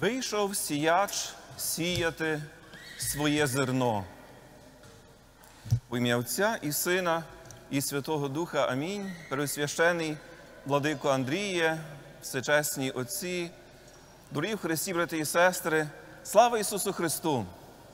Вийшов сіяч сіяти своє зерно. У ім'я Отця і Сина, і Святого Духа. Амінь. Преосвящений владико Андріє, всечесні отці, дорогі в Христі, брати і сестри, слава Ісусу Христу!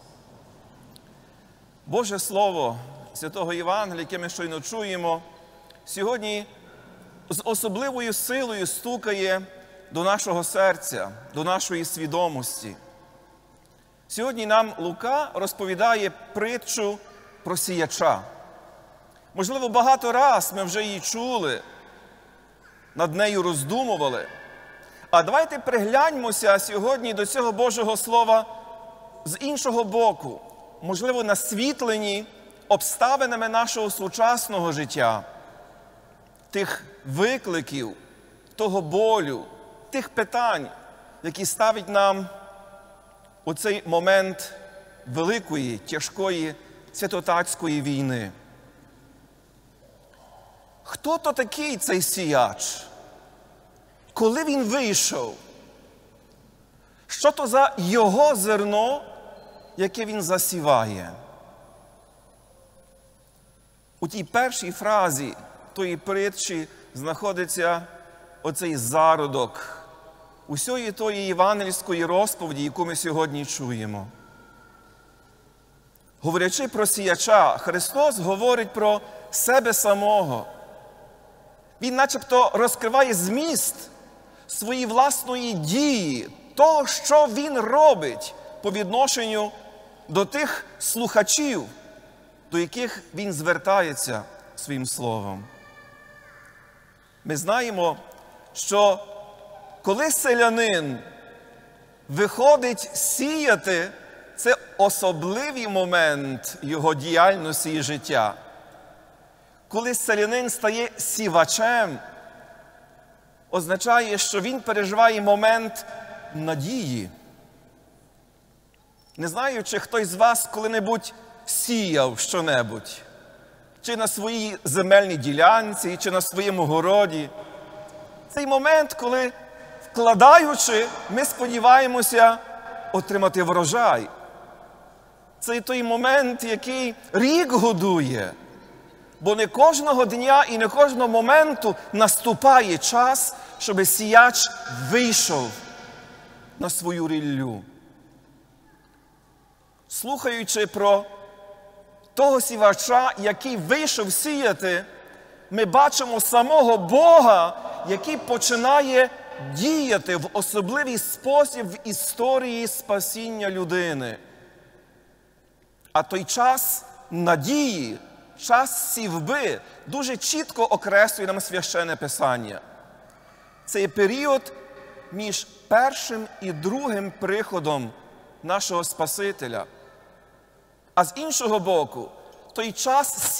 Боже Слово Святого Євангелія, яке ми щойно чуємо, сьогодні з особливою силою стукає до нашого серця, до нашої свідомості. Сьогодні нам Лука розповідає притчу про сіяча. Можливо, багато раз ми вже її чули, над нею роздумували. А давайте пригляньмося сьогодні до цього Божого Слова з іншого боку, можливо, насвітлені обставинами нашого сучасного життя, тих викликів, того болю, тих питань, які ставить нам у цей момент великої, тяжкої святотатської війни. Хто то такий цей сіяч? Коли він вийшов? Що то за його зерно, яке він засіває? У тій першій фразі тої притчі знаходиться оцей зародок усієї тої євангельської розповіді, яку ми сьогодні чуємо. Говорячи про сіяча, Христос говорить про себе самого. Він начебто розкриває зміст своєї власної дії, того, що Він робить по відношенню до тих слухачів, до яких Він звертається своїм словом. Ми знаємо, що коли селянин виходить сіяти, це особливий момент його діяльності і життя. Коли селянин стає сівачем, означає, що він переживає момент надії. Не знаю, чи хтось з вас коли-небудь сіяв що-небудь. Чи на своїй земельній ділянці, чи на своєму городі. Цей момент, коли, вкладаючи, ми сподіваємося отримати врожай. Це той момент, який рік годує. Бо не кожного дня і не кожного моменту наступає час, щоб сіяч вийшов на свою ріллю. Слухаючи про того сівача, який вийшов сіяти, ми бачимо самого Бога, який починає діяти в особливий спосіб в історії спасіння людини. А той час надії, час сівби дуже чітко окреслює нам Священне Писання. Це є період між першим і другим приходом нашого Спасителя. А з іншого боку, той час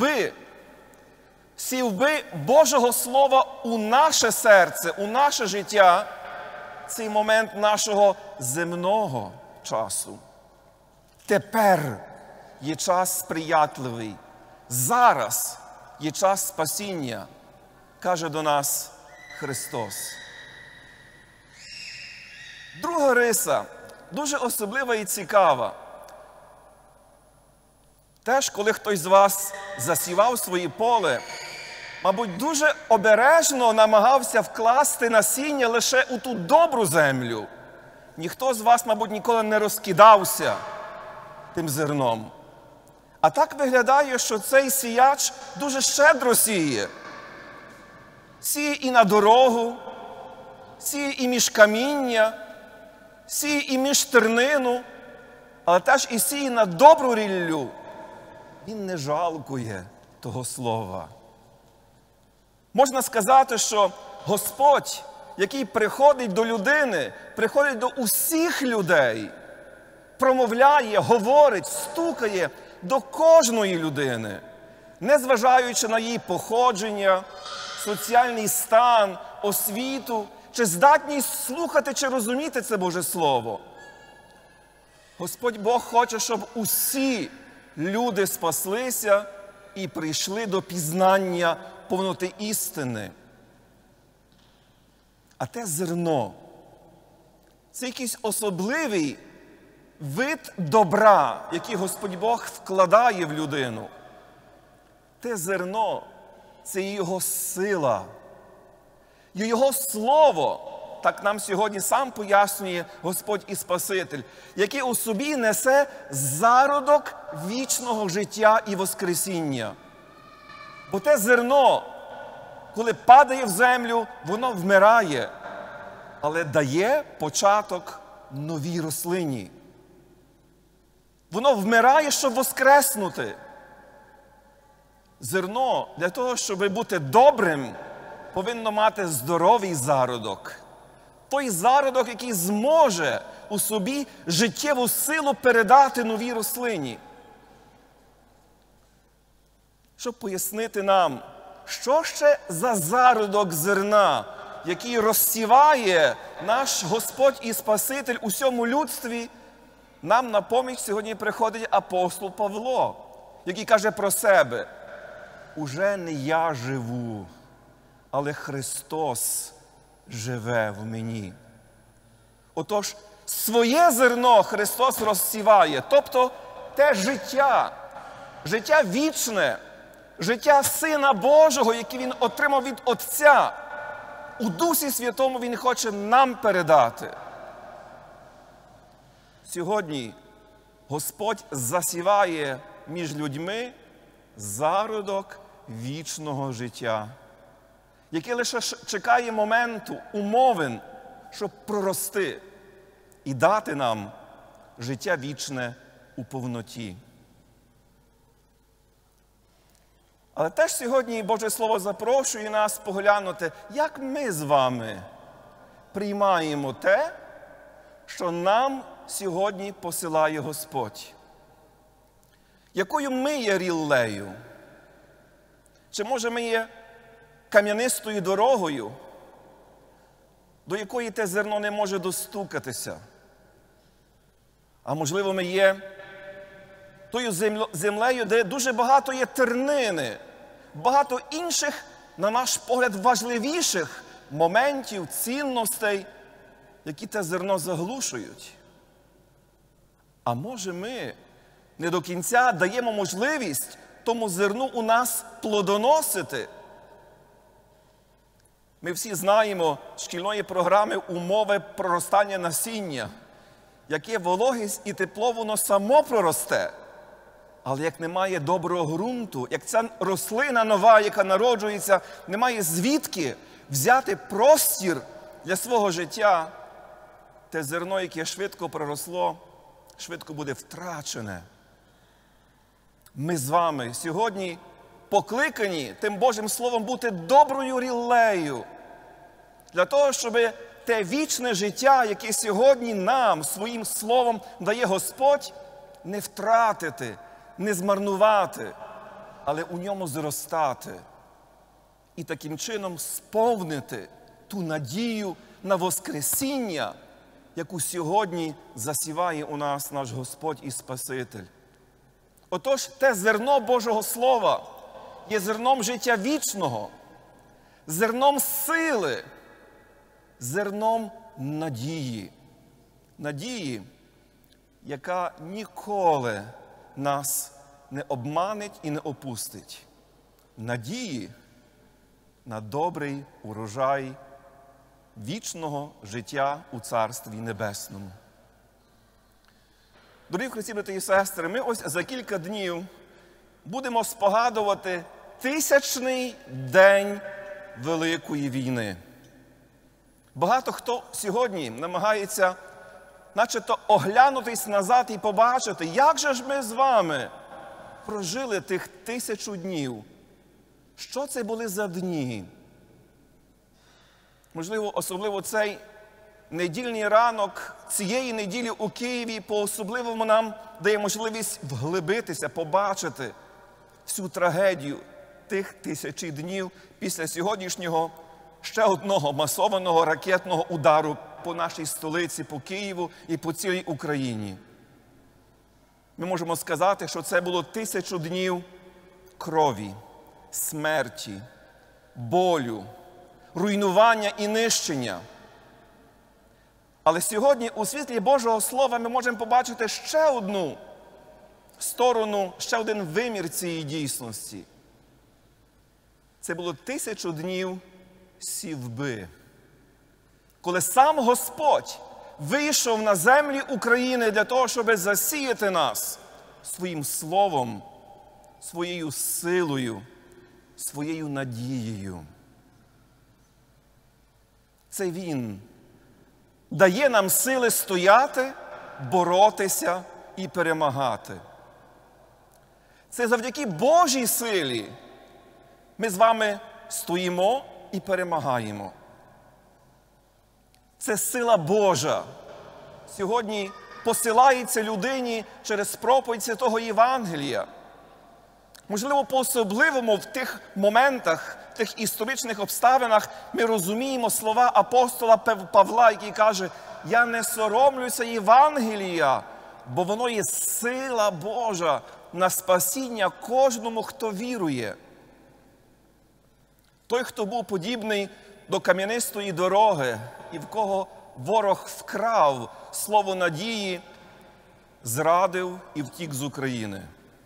сівби Божого Слова у наше серце, у наше життя, цей момент нашого земного часу. Тепер є час сприятливий. Зараз є час спасіння, каже до нас Христос. Друга риса, дуже особлива і цікава. Теж, коли хтось з вас засівав своє поле, мабуть, дуже обережно намагався вкласти насіння лише у ту добру землю. Ніхто з вас, мабуть, ніколи не розкидався тим зерном. А так виглядає, що цей сіяч дуже щедро сіє. Сіє і на дорогу, сіє і між каміння, сіє і між тернину, але теж і сіє на добру ріллю. Він не жалкує того слова. Можна сказати, що Господь, який приходить до людини, приходить до усіх людей, промовляє, говорить, стукає до кожної людини, незважаючи на її походження, соціальний стан, освіту, чи здатність слухати, чи розуміти це Боже Слово. Господь Бог хоче, щоб усі люди спаслися і прийшли до пізнання повноти істини. А те зерно, Це якийсь особливий вид добра, який Господь Бог вкладає в людину. Те зерно – це Його сила, Його Слово, так нам сьогодні сам пояснює Господь і Спаситель, який у собі несе зародок вічного життя і воскресіння. Бо те зерно, коли падає в землю, воно вмирає, але дає початок новій рослині. Воно вмирає, щоб воскреснути. Зерно для того, щоб бути добрим, повинно мати здоровий зародок. Той зародок, який зможе у собі життєву силу передати новій рослині. Щоб пояснити нам, що ще за зародок зерна, який розсіває наш Господь і Спаситель у всьому людстві, нам на поміч сьогодні приходить апостол Павло, який каже про себе: «Уже не я живу, але Христос живе в мені». Отож, своє зерно Христос розсіває, тобто те життя, життя вічне, життя Сина Божого, яке Він отримав від Отця, у Дусі Святому Він хоче нам передати. Сьогодні Господь засіває між людьми зародок вічного життя, яке лише чекає моменту, умовин, щоб прорости і дати нам життя вічне у повноті. Але теж сьогодні Боже Слово запрошує нас поглянути, як ми з вами приймаємо те, що нам сьогодні посилає Господь. Якою ми є ріллею? Чи може ми є кам'янистою дорогою, до якої те зерно не може достукатися? А можливо, ми є тою землею, де дуже багато є тернини, багато інших, на наш погляд, важливіших моментів, цінностей, які те зерно заглушують. А може ми не до кінця даємо можливість тому зерну у нас плодоносити? Ми всі знаємо з шкільної програми умови проростання насіння. Яке вологість і тепло, воно само проросте. Але як немає доброго ґрунту, як ця рослина нова, яка народжується, немає звідки взяти простір для свого життя, те зерно, яке швидко проросло, швидко буде втрачене. Ми з вами сьогодні покликані тим Божим Словом бути доброю ріллею, для того, щоб те вічне життя, яке сьогодні нам своїм Словом дає Господь, не втратити, не змарнувати, але у ньому зростати. І таким чином сповнити ту надію на Воскресіння, яку сьогодні засіває у нас наш Господь і Спаситель. Отож, те зерно Божого Слова є зерном життя вічного, зерном сили, зерном надії. Надії, яка ніколи нас не обманить і не опустить. Надії на добрий урожай вічного життя у Царстві Небесному. Дорогі Христі, брати і сестри, ми ось за кілька днів будемо спогадувати 1000-й день Великої війни. Багато хто сьогодні намагається начебто оглянутись назад і побачити, як же ж ми з вами прожили тих 1000 днів. Що це були за дні? Можливо, особливо цей недільний ранок цієї неділі у Києві по-особливому нам дає можливість вглибитися, побачити всю трагедію тих 1000 днів після сьогоднішнього ще одного масованого ракетного удару по нашій столиці, по Києву і по цілій Україні. Ми можемо сказати, що це було 1000 днів крові, смерті, болю, руйнування і нищення. Але сьогодні у світлі Божого Слова ми можемо побачити ще одну сторону, ще один вимір цієї дійсності. Це було 1000 днів сівби, коли сам Господь вийшов на землі України для того, щоб засіяти нас своїм словом, своєю силою, своєю надією. Це Він дає нам сили стояти, боротися і перемагати. Це завдяки Божій силі ми з вами стоїмо і перемагаємо. Це сила Божа сьогодні посилається людині через проповідь Святого Євангелія. Можливо, по-особливому в тих моментах, в тих історичних обставинах ми розуміємо слова апостола Павла, який каже: «Я не соромлюся Євангелія, бо воно є сила Божа на спасіння кожному, хто вірує». Той, хто був подібний до кам'янистої дороги, і в кого ворог вкрав слово надії, зрадив і втік з України.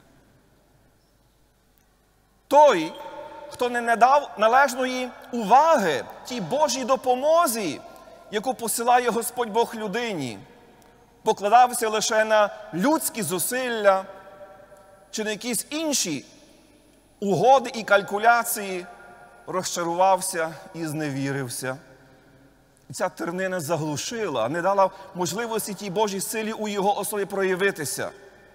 Той, хто не надав належної уваги тій Божій допомозі, яку посилає Господь Бог людині, покладався лише на людські зусилля чи на якісь інші угоди і калькуляції, розчарувався і зневірився. І ця тернина заглушила, не дала можливості тій Божій силі у його особі проявитися.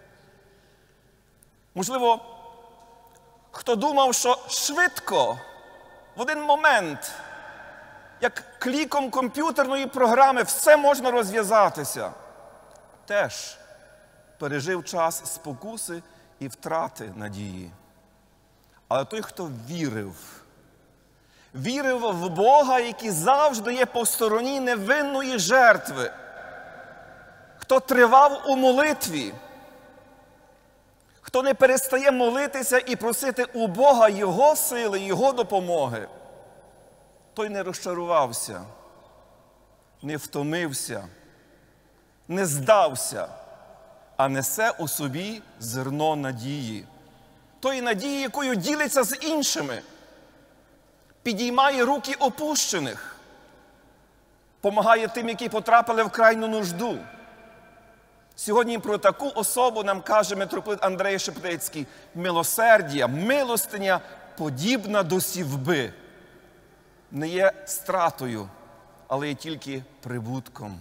Можливо, хто думав, що швидко, в один момент, як кліком комп'ютерної програми, все можна розв'язатися, теж пережив час спокуси і втрати надії. Але той, хто вірив в Бога, який завжди є по стороні невинної жертви, хто тривав у молитві, хто не перестає молитися і просити у Бога Його сили, Його допомоги, той не розчарувався, не втомився, не здався, а несе у собі зерно надії. Тої надії, якою ділиться з іншими, підіймає руки опущених, помагає тим, які потрапили в крайню нужду. Сьогодні про таку особу нам каже митрополит Андрей Шептицький: милосердя, милостиня подібна до сівби. Не є стратою, але є тільки прибутком.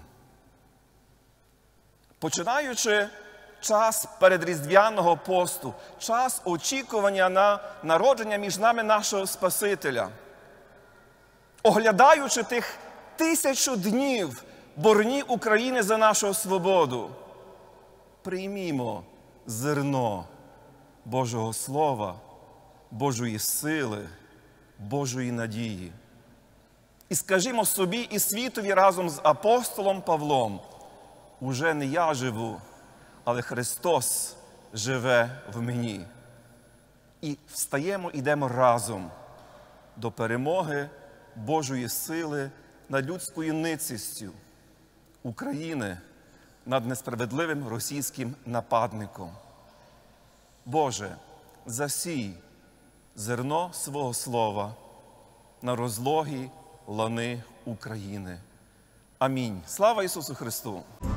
Починаючи час передріздвяного посту, час очікування на народження між нами нашого Спасителя, оглядаючи тих 1000 днів борні України за нашу свободу, приймімо зерно Божого Слова, Божої сили, Божої надії. І скажімо собі і світові разом з апостолом Павлом: уже не я живу, але Христос живе в мені. І встаємо, йдемо разом до перемоги Божої сили над людською ницістю України, над несправедливим російським нападником. Боже, засій зерно свого слова на розлогі лани України. Амінь. Слава Ісусу Христу!